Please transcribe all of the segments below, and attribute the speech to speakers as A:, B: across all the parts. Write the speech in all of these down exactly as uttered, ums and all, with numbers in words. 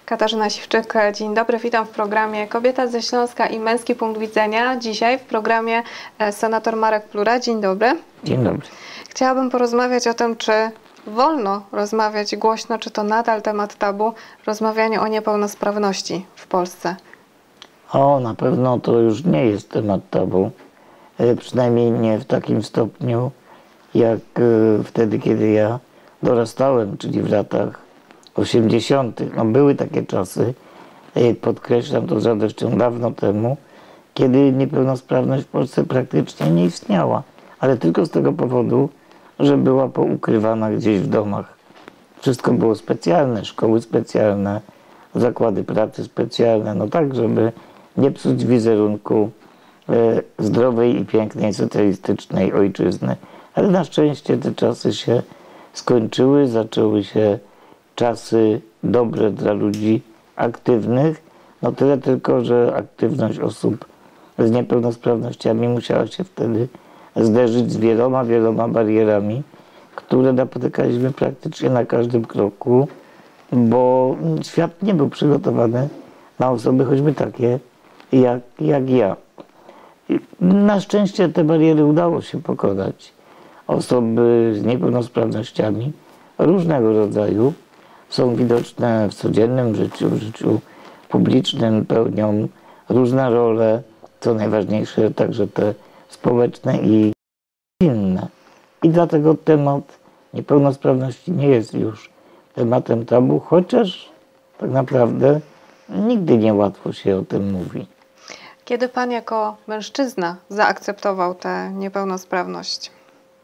A: Katarzyna Siwczyk, dzień dobry. Witam w programie Kobieta ze Śląska i Męski Punkt Widzenia. Dzisiaj w programie senator Marek Plura. Dzień dobry.
B: Dzień dobry.
A: Chciałabym porozmawiać o tym, czy wolno rozmawiać głośno, czy to nadal temat tabu, rozmawianie o niepełnosprawności w Polsce.
B: O, na pewno to już nie jest temat tabu. Przynajmniej nie w takim stopniu, jak wtedy, kiedy ja dorastałem, czyli w latach osiemdziesiątych. No, były takie czasy, podkreślam to z radością, dawno temu, kiedy niepełnosprawność w Polsce praktycznie nie istniała. Ale tylko z tego powodu, że była poukrywana gdzieś w domach. Wszystko było specjalne, szkoły specjalne, zakłady pracy specjalne, no tak, żeby nie psuć wizerunku e, zdrowej i pięknej socjalistycznej ojczyzny. Ale na szczęście te czasy się skończyły, zaczęły się czasy dobre dla ludzi aktywnych. No tyle tylko, że aktywność osób z niepełnosprawnościami musiała się wtedy zderzyć z wieloma, wieloma barierami, które napotykaliśmy praktycznie na każdym kroku, bo świat nie był przygotowany na osoby choćby takie jak, jak ja. Na szczęście te bariery udało się pokonać. Osoby z niepełnosprawnościami różnego rodzaju są widoczne w codziennym życiu, w życiu publicznym, pełnią różne role, co najważniejsze także te społeczne i inne. I dlatego temat niepełnosprawności nie jest już tematem tabu, chociaż tak naprawdę nigdy niełatwo się o tym mówi.
A: Kiedy pan jako mężczyzna zaakceptował tę niepełnosprawność?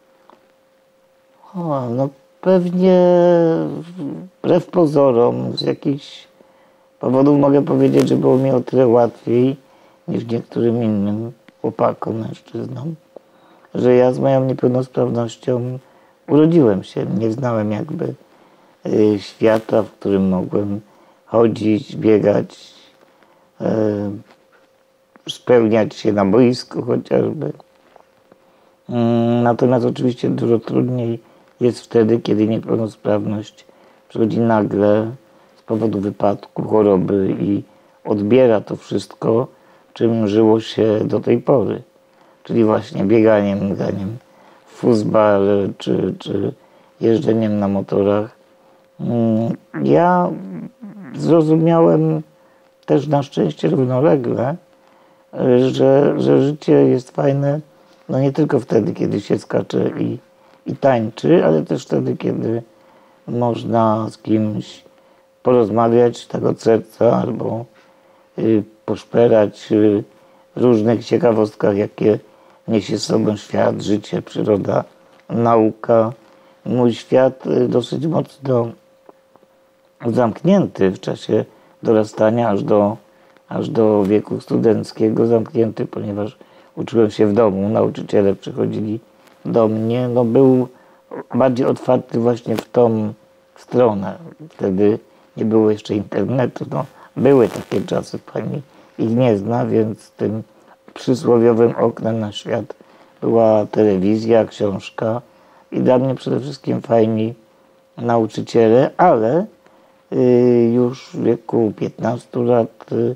B: O, no pewnie wbrew pozorom, z jakichś powodów mogę powiedzieć, że było mi o tyle łatwiej niż niektórym innym chłopakom, mężczyznom, że ja z moją niepełnosprawnością urodziłem się. Nie znałem jakby y, świata, w którym mogłem chodzić, biegać, y, spełniać się na boisku chociażby. Y, natomiast oczywiście dużo trudniej jest wtedy, kiedy niepełnosprawność przychodzi nagle z powodu wypadku, choroby i odbiera to wszystko, czym żyło się do tej pory. Czyli właśnie bieganiem, graniem w fuzbal czy, czy jeżdżeniem na motorach. Ja zrozumiałem też na szczęście równolegle, że, że życie jest fajne no nie tylko wtedy, kiedy się skacze i, i tańczy, ale też wtedy, kiedy można z kimś porozmawiać tak od serca albo y, poszperać y, w różnych ciekawostkach, jakie niesie z sobą świat, życie, przyroda, nauka. Mój świat dosyć mocno zamknięty w czasie dorastania, aż do, aż do wieku studenckiego, zamknięty, ponieważ uczyłem się w domu, nauczyciele przychodzili do mnie, no był bardziej otwarty właśnie w tą stronę. Wtedy nie było jeszcze internetu, no były takie czasy, pani ich nie zna, więc tym przysłowiowym oknem na świat była telewizja, książka i dla mnie przede wszystkim fajni nauczyciele, ale y, już w wieku piętnastu lat y,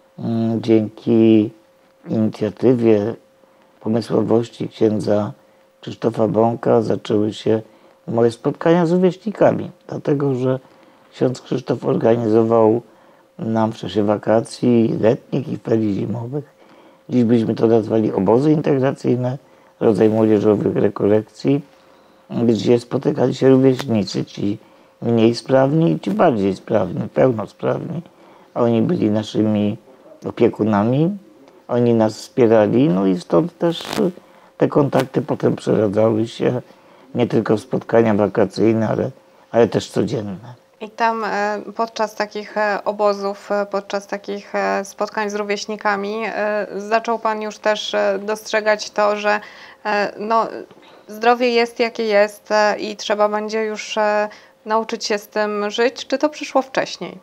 B: dzięki inicjatywie, pomysłowości księdza Krzysztofa Bąka zaczęły się moje spotkania z rówieśnikami, dlatego że ksiądz Krzysztof organizował nam w czasie wakacji letnich i ferii zimowych, dziś byśmy to nazwali obozy integracyjne, rodzaj młodzieżowych rekolekcji, gdzie spotykali się rówieśnicy, ci mniej sprawni i ci bardziej sprawni, pełnosprawni. Oni byli naszymi opiekunami, oni nas wspierali, no i stąd też te kontakty potem przeradzały się nie tylko w spotkania wakacyjne, ale, ale też codzienne.
A: I tam podczas takich obozów, podczas takich spotkań z rówieśnikami zaczął pan już też dostrzegać to, że no, zdrowie jest jakie jest i trzeba będzie już nauczyć się z tym żyć. Czy to przyszło wcześniej?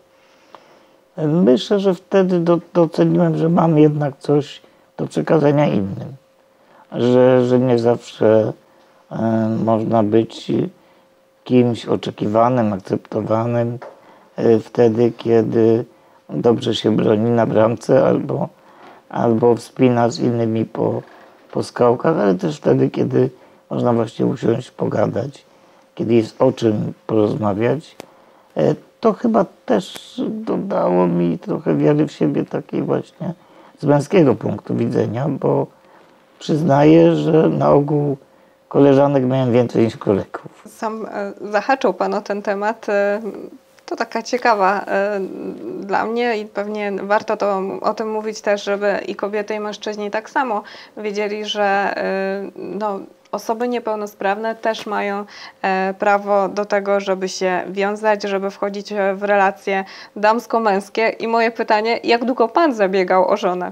B: Myślę, że wtedy do, doceniłem, że mam jednak coś do przekazania innym. Że, że nie zawsze e, można być kimś oczekiwanym, akceptowanym, e, wtedy, kiedy dobrze się broni na bramce albo, albo wspina z innymi po, po skałkach, ale też wtedy, kiedy można właśnie usiąść, pogadać, kiedy jest o czym porozmawiać. E, to chyba też dodało mi trochę wiary w siebie takiej właśnie z męskiego punktu widzenia, bo przyznaję, że na ogół koleżanek miałem więcej niż kolegów.
A: Sam e, zahaczył Pan o ten temat. E, To taka ciekawa e, dla mnie i pewnie warto to, o tym mówić też, żeby i kobiety, i mężczyźni tak samo wiedzieli, że e, no, osoby niepełnosprawne też mają e, prawo do tego, żeby się wiązać, żeby wchodzić w relacje damsko-męskie. I moje pytanie, jak długo Pan zabiegał o żonę?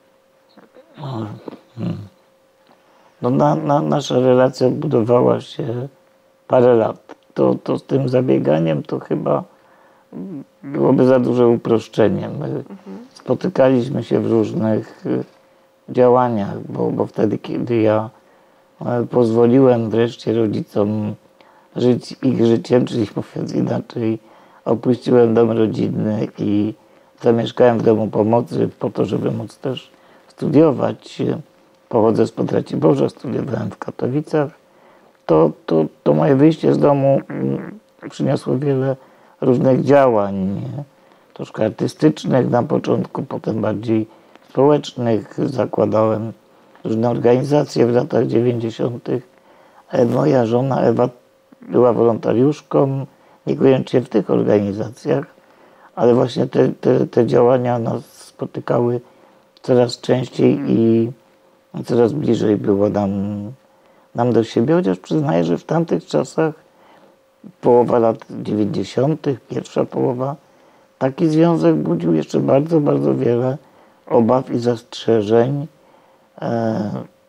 B: No, hmm. no na, na, nasza relacja budowała się parę lat. To, to z tym zabieganiem to chyba byłoby za duże uproszczenie. My mhm. spotykaliśmy się w różnych działaniach, bo, bo wtedy, kiedy ja pozwoliłem wreszcie rodzicom żyć ich życiem, czyli mówiąc inaczej, opuściłem dom rodzinny i zamieszkałem w domu pomocy po to, żeby móc też studiować. Pochodzę z Raciborza, studiowałem w Katowicach. To, to, to moje wyjście z domu przyniosło wiele różnych działań, troszkę artystycznych na początku, potem bardziej społecznych. Zakładałem różne organizacje w latach dziewięćdziesiątych. Moja żona Ewa była wolontariuszką, niekoniecznie w tych organizacjach, ale właśnie te, te, te działania nas spotykały coraz częściej i coraz bliżej było nam, nam do siebie, chociaż przyznaję, że w tamtych czasach, połowa lat dziewięćdziesiątych, pierwsza połowa, taki związek budził jeszcze bardzo, bardzo wiele obaw i zastrzeżeń e,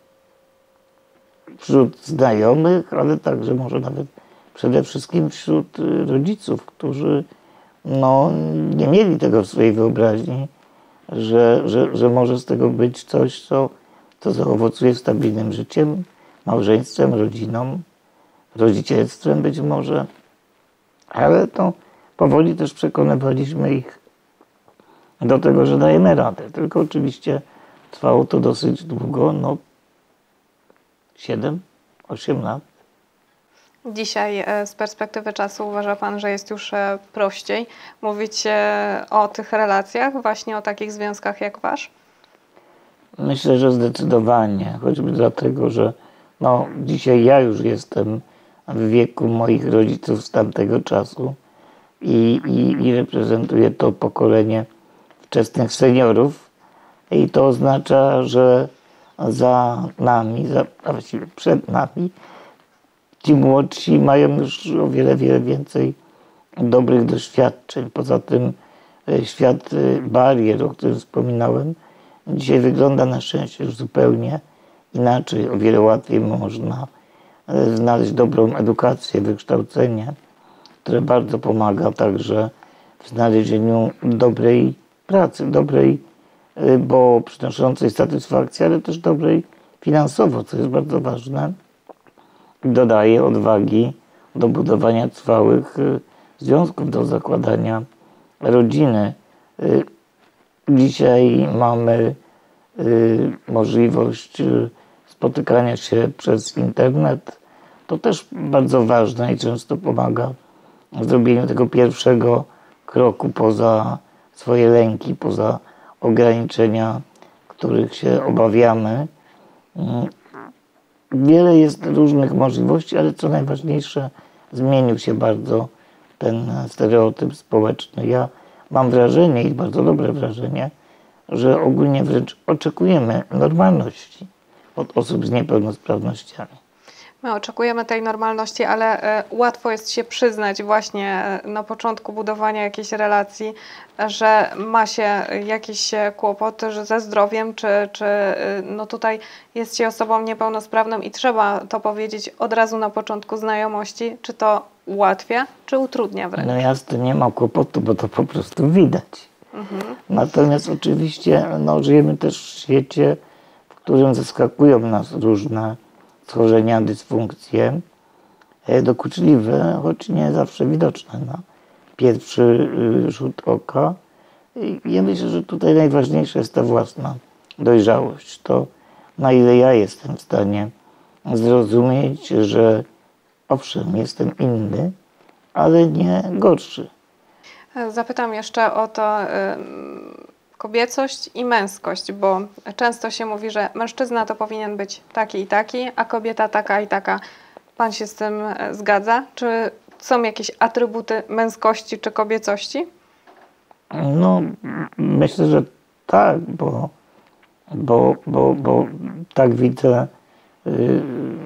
B: wśród znajomych, ale także może nawet przede wszystkim wśród rodziców, którzy no, nie mieli tego w swojej wyobraźni, że, że, że może z tego być coś, co, co zaowocuje stabilnym życiem, małżeństwem, rodziną, rodzicielstwem być może, ale to powoli też przekonywaliśmy ich do tego, że dajemy radę. Tylko oczywiście trwało to dosyć długo, no siedem, osiem lat.
A: Dzisiaj z perspektywy czasu uważa Pan, że jest już prościej mówić o tych relacjach, właśnie o takich związkach jak Wasz?
B: Myślę, że zdecydowanie, choćby dlatego, że no, dzisiaj ja już jestem w wieku moich rodziców z tamtego czasu i, i, i reprezentuję to pokolenie wczesnych seniorów i to oznacza, że za nami, za, a właściwie przed nami ci młodsi mają już o wiele, wiele więcej dobrych doświadczeń. Poza tym świat barier, o którym wspominałem, dzisiaj wygląda na szczęście już zupełnie inaczej. O wiele łatwiej można znaleźć dobrą edukację, wykształcenie, które bardzo pomaga także w znalezieniu dobrej pracy, dobrej, bo przynoszącej satysfakcję, ale też dobrej finansowo, co jest bardzo ważne. Dodaje odwagi do budowania trwałych związków, do zakładania rodziny. Dzisiaj mamy możliwość spotykania się przez internet. To też bardzo ważne i często pomaga w zrobieniu tego pierwszego kroku poza swoje lęki, poza ograniczenia, których się obawiamy. Wiele jest różnych możliwości, ale co najważniejsze, zmienił się bardzo ten stereotyp społeczny. Ja mam wrażenie, i bardzo dobre wrażenie, że ogólnie wręcz oczekujemy normalności od osób z niepełnosprawnościami.
A: My oczekujemy tej normalności, ale y, łatwo jest się przyznać właśnie y, na początku budowania jakiejś relacji, że ma się jakieś kłopoty że ze zdrowiem, czy, czy y, no tutaj jest się osobą niepełnosprawną i trzeba to powiedzieć od razu na początku znajomości. Czy to ułatwia, czy utrudnia wręcz?
B: No jasne, nie ma kłopotu, bo to po prostu widać. Mhm. Natomiast oczywiście no, żyjemy też w świecie, w którym zaskakują nas różne schorzenia, dysfunkcje, dokuczliwe, choć nie zawsze widoczne na pierwszy rzut oka. I ja myślę, że tutaj najważniejsza jest ta własna dojrzałość. To, na ile ja jestem w stanie zrozumieć, że owszem, jestem inny, ale nie gorszy.
A: Zapytam jeszcze o to y, kobiecość i męskość, bo często się mówi, że mężczyzna to powinien być taki i taki, a kobieta taka i taka. Pan się z tym zgadza? Czy są jakieś atrybuty męskości czy kobiecości?
B: No, myślę, że tak, bo, bo, bo, bo tak widzę y,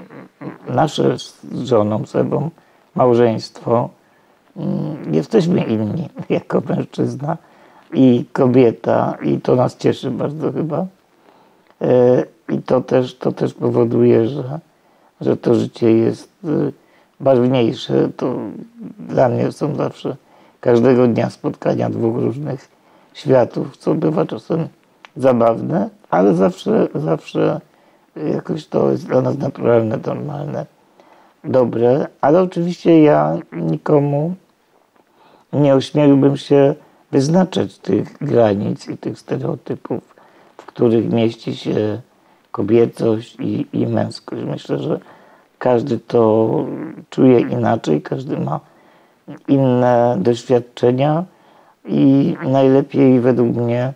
B: nasze z żoną, z Ewą małżeństwo. Y, jesteśmy inni jako mężczyzna i kobieta i to nas cieszy bardzo chyba. Y, I to też, to też powoduje, że, że to życie jest y, ważniejsze. To dla mnie są zawsze każdego dnia spotkania dwóch różnych światów, co bywa czasem zabawne, ale zawsze, zawsze jakoś to jest dla nas naturalne, normalne, dobre. Ale oczywiście ja nikomu nie ośmieliłbym się wyznaczać tych granic i tych stereotypów, w których mieści się kobiecość i, i męskość. Myślę, że każdy to czuje inaczej, każdy ma inne doświadczenia i najlepiej według mnie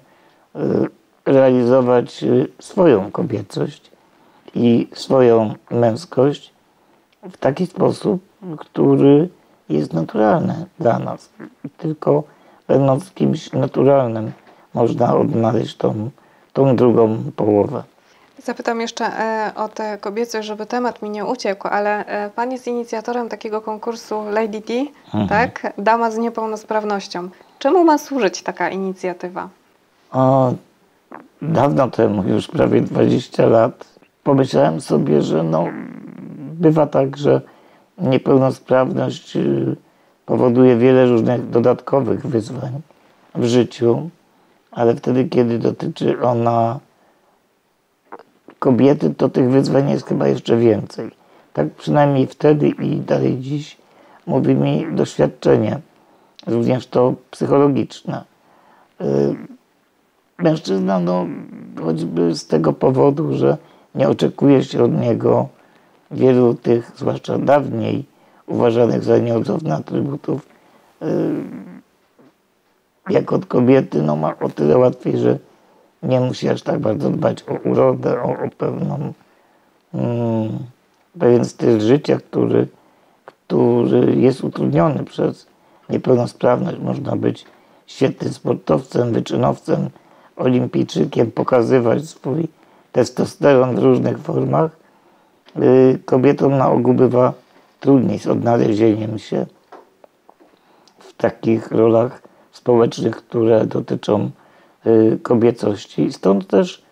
B: realizować swoją kobiecość i swoją męskość w taki sposób, który jest naturalny dla nas. I tylko będąc kimś naturalnym można odnaleźć tą, tą drugą połowę.
A: Zapytam jeszcze e, o tę kobiecość, żeby temat mi nie uciekł, ale e, Pan jest inicjatorem takiego konkursu Lady D, mhm. tak? Dama z niepełnosprawnością. Czemu ma służyć taka inicjatywa?
B: O, dawno temu, już prawie dwadzieścia lat, pomyślałem sobie, że no, bywa tak, że niepełnosprawność powoduje wiele różnych dodatkowych wyzwań w życiu, ale wtedy, kiedy dotyczy ona kobiety, to tych wyzwań jest chyba jeszcze więcej. Tak przynajmniej wtedy i dalej dziś mówi mi doświadczenie, również to psychologiczne. Mężczyzna, no, choćby z tego powodu, że nie oczekuje się od niego wielu tych, zwłaszcza dawniej uważanych za nieodzowne atrybutów, jak od kobiety, no ma o tyle łatwiej, że nie musi aż tak bardzo dbać o urodę, o, o pewną, mm, pewien styl życia, który, który jest utrudniony przez niepełnosprawność. Można być świetnym sportowcem, wyczynowcem, olimpijczykiem, pokazywać swój testosteron w różnych formach. Yy, kobietom na ogół bywa trudniej z odnalezieniem się w takich rolach społecznych, które dotyczą kobiecości. Stąd też,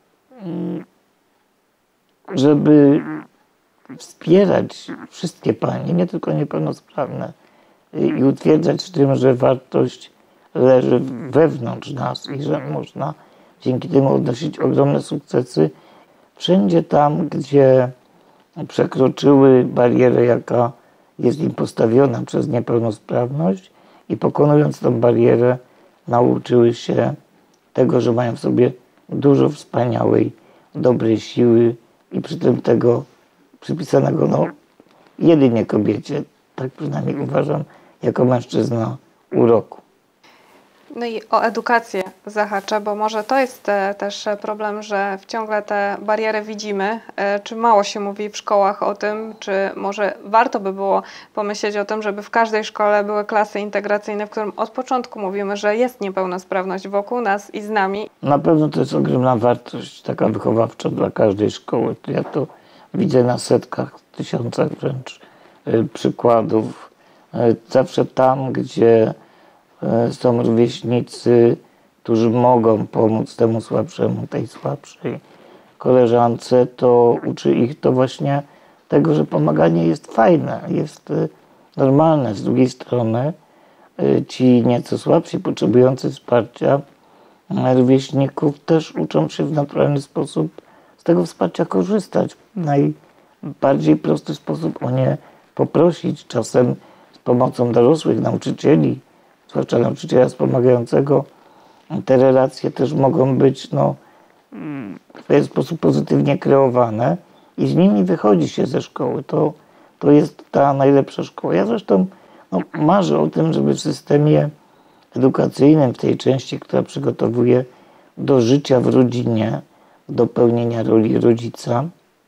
B: żeby wspierać wszystkie panie, nie tylko niepełnosprawne, i utwierdzać w tym, że wartość leży wewnątrz nas i że można dzięki temu odnosić ogromne sukcesy wszędzie tam, gdzie przekroczyły barierę, jaka jest im postawiona przez niepełnosprawność i pokonując tą barierę nauczyły się tego, że mają w sobie dużo wspaniałej, dobrej siły i przy tym tego przypisanego no, jedynie kobiecie, tak przynajmniej uważam, jako mężczyzna uroku.
A: No i o edukację zahaczę, bo może to jest te, też problem, że ciągle te bariery widzimy. Czy mało się mówi w szkołach o tym, czy może warto by było pomyśleć o tym, żeby w każdej szkole były klasy integracyjne, w którym od początku mówimy, że jest niepełnosprawność wokół nas i z nami.
B: Na pewno to jest ogromna wartość, taka wychowawcza dla każdej szkoły. Ja to widzę na setkach, tysiącach wręcz przykładów. Zawsze tam, gdzie są rówieśnicy, którzy mogą pomóc temu słabszemu, tej słabszej koleżance, to uczy ich to właśnie tego, że pomaganie jest fajne, jest normalne. Z drugiej strony ci nieco słabsi, potrzebujący wsparcia rówieśników też uczą się w naturalny sposób z tego wsparcia korzystać. W najbardziej prosty sposób o nie poprosić, czasem z pomocą dorosłych nauczycieli, zwłaszcza nauczyciela wspomagającego, te relacje też mogą być no, w pewien sposób pozytywnie kreowane i z nimi wychodzi się ze szkoły. To, to jest ta najlepsza szkoła. Ja zresztą no, marzę o tym, żeby w systemie edukacyjnym, w tej części, która przygotowuje do życia w rodzinie, do pełnienia roli rodzica,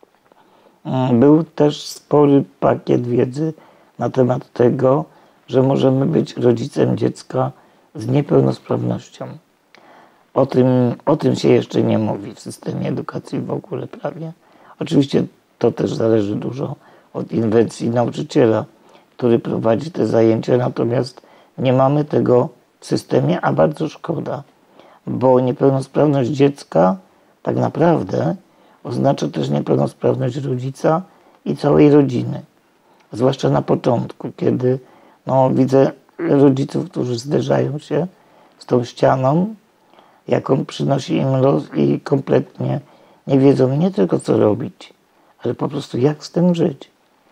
B: był też spory pakiet wiedzy na temat tego, że możemy być rodzicem dziecka z niepełnosprawnością. O tym, o tym się jeszcze nie mówi w systemie edukacji w ogóle prawie. Oczywiście to też zależy dużo od inwencji nauczyciela, który prowadzi te zajęcia, natomiast nie mamy tego w systemie, a bardzo szkoda, bo niepełnosprawność dziecka tak naprawdę oznacza też niepełnosprawność rodzica i całej rodziny. Zwłaszcza na początku, kiedy no, widzę rodziców, którzy zderzają się z tą ścianą, jaką przynosi im los i kompletnie nie wiedzą nie tylko co robić, ale po prostu jak z tym żyć.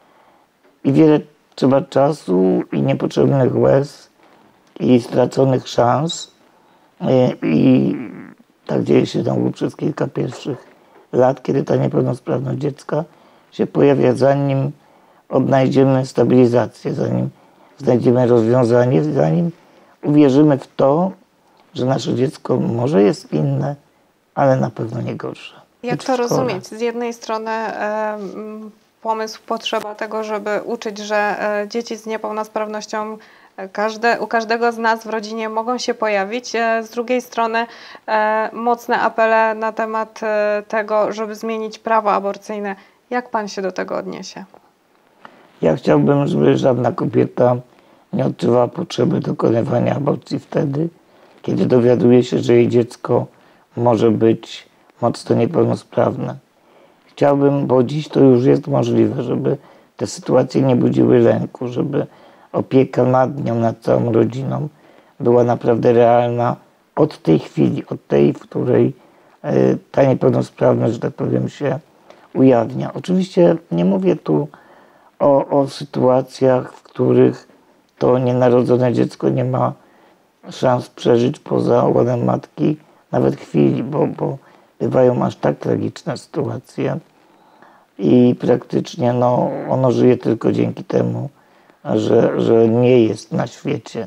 B: I wiele trzeba czasu i niepotrzebnych łez i straconych szans. I, i tak dzieje się tam przez kilka pierwszych lat, kiedy ta niepełnosprawność dziecka się pojawia, zanim odnajdziemy stabilizację, zanim znajdziemy rozwiązanie, zanim uwierzymy w to, że nasze dziecko może jest inne, ale na pewno nie gorsze.
A: Jak to rozumieć? Z jednej strony e, pomysł, potrzeba tego, żeby uczyć, że e, dzieci z niepełnosprawnością każde, u każdego z nas w rodzinie mogą się pojawić. E, z drugiej strony e, mocne apele na temat e, tego, żeby zmienić prawo aborcyjne. Jak pan się do tego odniesie?
B: Ja chciałbym, żeby żadna kobieta nie odczuwała potrzeby dokonywania aborcji wtedy, kiedy dowiaduje się, że jej dziecko może być mocno niepełnosprawne. Chciałbym, bo dziś to już jest możliwe, żeby te sytuacje nie budziły lęku, żeby opieka nad nią, nad całą rodziną była naprawdę realna od tej chwili, od tej, w której ta niepełnosprawność, że tak powiem, się ujawnia. Oczywiście nie mówię tu o, o sytuacjach, w których to nienarodzone dziecko nie ma szans przeżyć poza łonem matki nawet chwili, bo, bo bywają aż tak tragiczne sytuacje i praktycznie no, ono żyje tylko dzięki temu, że, że nie jest na świecie.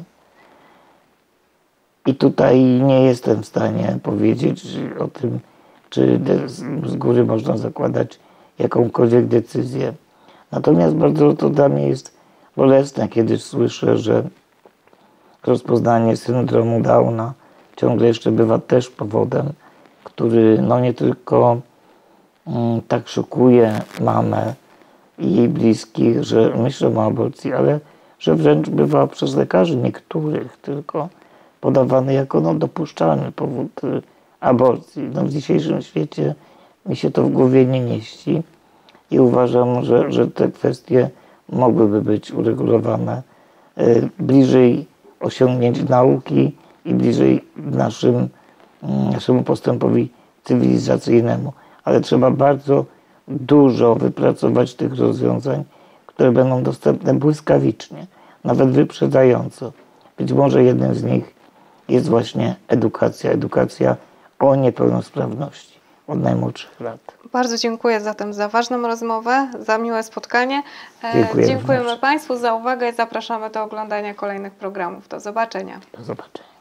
B: I tutaj nie jestem w stanie powiedzieć o tym, czy z góry można zakładać jakąkolwiek decyzję. Natomiast bardzo to dla mnie jest bolesne, kiedy słyszę, że rozpoznanie syndromu Downa ciągle jeszcze bywa też powodem, który no nie tylko mm, tak szokuje mamę i jej bliskich, że myślą o aborcji, ale że wręcz bywa przez lekarzy niektórych tylko podawany jako no, dopuszczalny powód y, aborcji. No, w dzisiejszym świecie mi się to w głowie nie mieści i uważam, że, że te kwestie mogłyby być uregulowane y, bliżej osiągnięć nauki i bliżej naszym, naszemu postępowi cywilizacyjnemu. Ale trzeba bardzo dużo wypracować tych rozwiązań, które będą dostępne błyskawicznie, nawet wyprzedzająco. Być może jednym z nich jest właśnie edukacja, edukacja o niepełnosprawności od najmłodszych lat.
A: Bardzo dziękuję zatem za ważną rozmowę, za miłe spotkanie.
B: Dziękuję
A: Dziękujemy
B: również.
A: Państwu za uwagę i zapraszamy do oglądania kolejnych programów. Do zobaczenia.
B: Do zobaczenia.